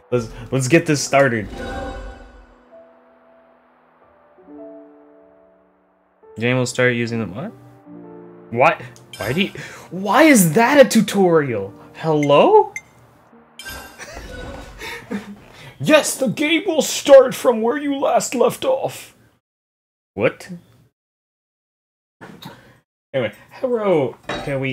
Let's get this started. Game will start using them. What? What? Why is that a tutorial? Hello? Yes, the game will start from where you last left off. What? Anyway, hello. Can we